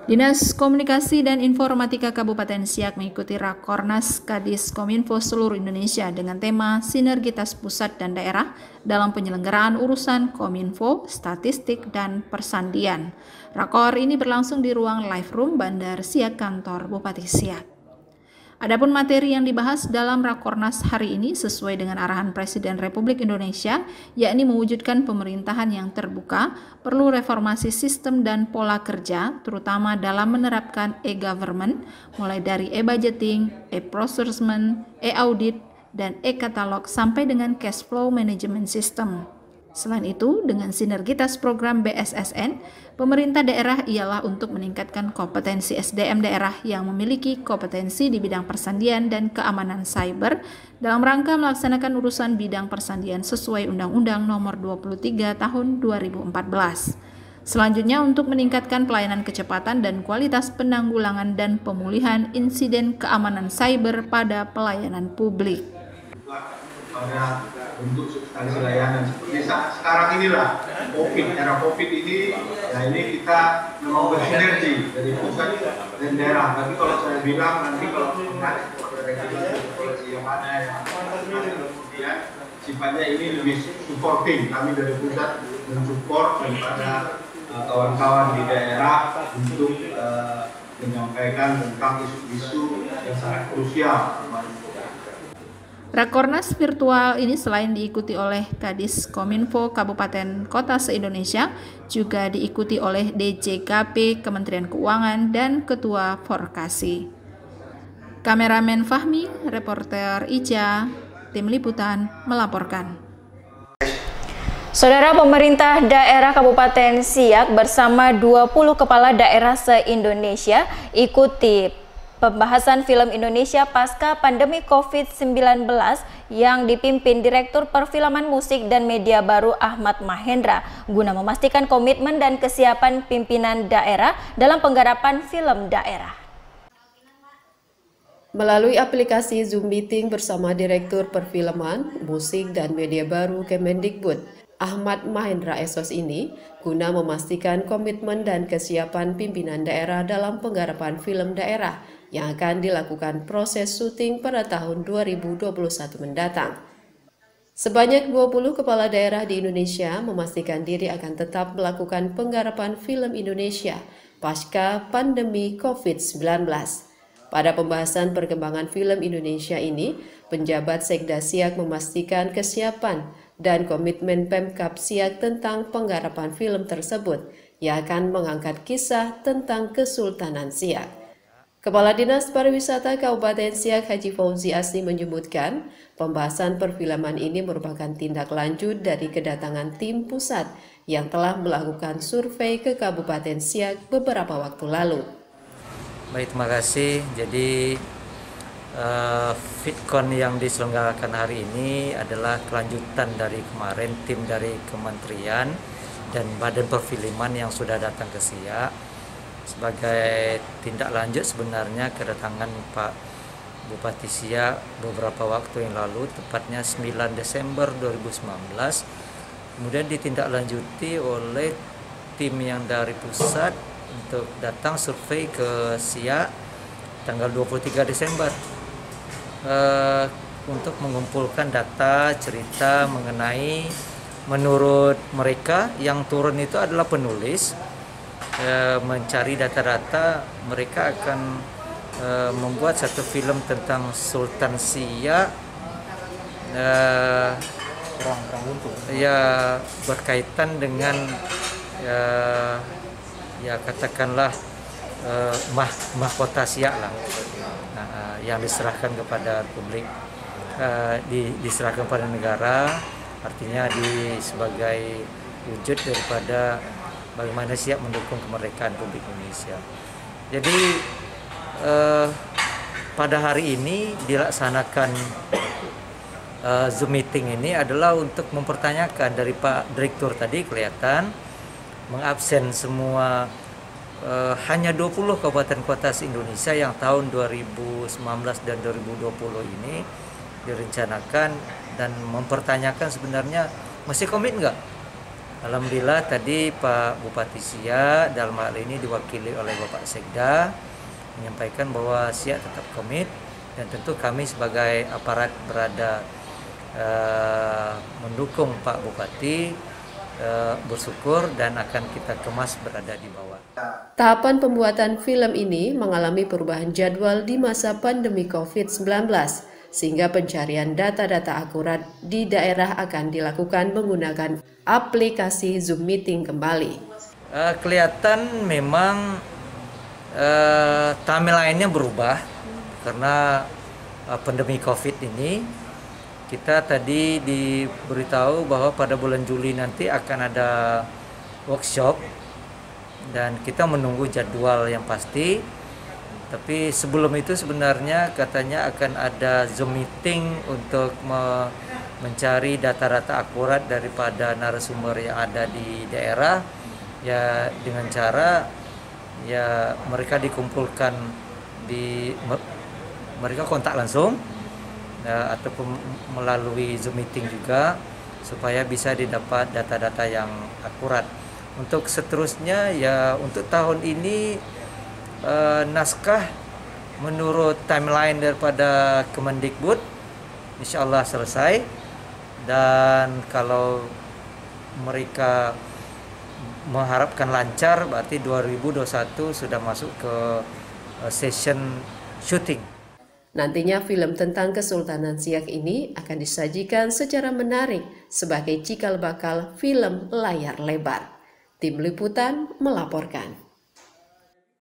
Dinas Komunikasi dan Informatika Kabupaten Siak mengikuti Rakornas Kadis Kominfo seluruh Indonesia dengan tema Sinergitas Pusat dan Daerah dalam penyelenggaraan urusan Kominfo, Statistik, dan Persandian. Rakor ini berlangsung di ruang live room Bandar Siak Kantor Bupati Siak. Adapun materi yang dibahas dalam Rakornas hari ini sesuai dengan arahan Presiden Republik Indonesia, yakni mewujudkan pemerintahan yang terbuka, perlu reformasi sistem dan pola kerja, terutama dalam menerapkan e-government, mulai dari e-budgeting, e-procurement, e-audit, dan e-katalog sampai dengan cash flow management system. Selain itu, dengan sinergitas program BSSN, pemerintah daerah ialah untuk meningkatkan kompetensi SDM daerah yang memiliki kompetensi di bidang persandian dan keamanan cyber dalam rangka melaksanakan urusan bidang persandian sesuai Undang-Undang Nomor 23 Tahun 2014. Selanjutnya, untuk meningkatkan pelayanan kecepatan dan kualitas penanggulangan dan pemulihan insiden keamanan cyber pada pelayanan publik. Pada bentuk substansi layanan seperti sekarang inilah era COVID ini, ya ini kita memang bersinergi dari pusat dan daerah. Tapi kalau saya bilang nanti kalau menarik regulasi yang ada yang kemudian sifatnya ini lebih supporting, kami dari pusat mensupport daripada kawan-kawan di daerah untuk menyampaikan tentang isu-isu yang sangat krusial. Rakornas virtual ini selain diikuti oleh Kadis Kominfo Kabupaten Kota se-Indonesia, juga diikuti oleh DJKP Kementerian Keuangan dan Ketua Forkasi. Kameramen Fahmi, reporter Ica, tim liputan melaporkan. Saudara, pemerintah daerah Kabupaten Siak bersama 20 kepala daerah se-Indonesia ikuti pembahasan film Indonesia pasca pandemi COVID-19 yang dipimpin Direktur Perfilman Musik dan Media Baru Ahmad Mahendra guna memastikan komitmen dan kesiapan pimpinan daerah dalam penggarapan film daerah. Melalui aplikasi Zoom Meeting bersama Direktur Perfilman, Musik dan Media Baru Kemendikbud, Ahmad Mahendra Esos ini guna memastikan komitmen dan kesiapan pimpinan daerah dalam penggarapan film daerah yang akan dilakukan proses syuting pada tahun 2021 mendatang. Sebanyak 20 kepala daerah di Indonesia memastikan diri akan tetap melakukan penggarapan film Indonesia pasca pandemi COVID-19. Pada pembahasan perkembangan film Indonesia ini, penjabat Sekda Siak memastikan kesiapan dan komitmen Pemkab Siak tentang penggarapan film tersebut yang akan mengangkat kisah tentang Kesultanan Siak. Kepala Dinas Pariwisata Kabupaten Siak Haji Fauzi Asni menyebutkan, pembahasan perfilman ini merupakan tindak lanjut dari kedatangan tim pusat yang telah melakukan survei ke Kabupaten Siak beberapa waktu lalu. Baik, terima kasih. Jadi Fitcon yang diselenggarakan hari ini adalah kelanjutan dari kemarin tim dari kementerian dan badan perfilman yang sudah datang ke Siak sebagai tindak lanjut sebenarnya kedatangan Pak Bupati Siak beberapa waktu yang lalu, tepatnya 9 Desember 2019. Kemudian ditindaklanjuti oleh tim yang dari pusat untuk datang survei ke Siak tanggal 23 Desember untuk mengumpulkan data cerita mengenai, menurut mereka yang turun itu adalah penulis, mencari data-data. Mereka akan membuat satu film tentang Sultan Siak ya berkaitan dengan ya katakanlah mahkota Siak lah, yang diserahkan kepada publik, diserahkan pada negara, artinya sebagai wujud daripada bagaimana Siak mendukung kemerdekaan Republik Indonesia. Jadi pada hari ini dilaksanakan Zoom meeting ini adalah untuk mempertanyakan dari Pak Direktur tadi, kelihatan mengabsen semua hanya 20 kabupaten kota se-Indonesia yang tahun 2019 dan 2020 ini direncanakan, dan mempertanyakan sebenarnya masih komit nggak Alhamdulillah tadi Pak Bupati Siak dalam hal ini diwakili oleh Bapak Sekda menyampaikan bahwa Siak tetap komit, dan tentu kami sebagai aparat berada mendukung Pak Bupati, bersyukur dan akan kita kemas berada di bawah. Tahapan pembuatan film ini mengalami perubahan jadwal di masa pandemi COVID-19, sehingga pencarian data-data akurat di daerah akan dilakukan menggunakan aplikasi Zoom Meeting kembali. Kelihatan memang timeline-nya berubah karena pandemi COVID ini. Kita tadi diberitahu bahwa pada bulan Juli nanti akan ada workshop dan kita menunggu jadwal yang pasti. Tapi sebelum itu sebenarnya katanya akan ada Zoom meeting untuk mencari data-data akurat daripada narasumber yang ada di daerah, ya dengan cara ya mereka dikumpulkan mereka kontak langsung ataupun melalui Zoom meeting juga supaya bisa didapat data-data yang akurat. Untuk seterusnya ya untuk tahun ini naskah menurut timeline daripada Kemendikbud insya Allah selesai, dan kalau mereka mengharapkan lancar berarti 2021 sudah masuk ke session syuting. Nantinya film tentang Kesultanan Siak ini akan disajikan secara menarik sebagai cikal bakal film layar lebar. Tim Liputan melaporkan.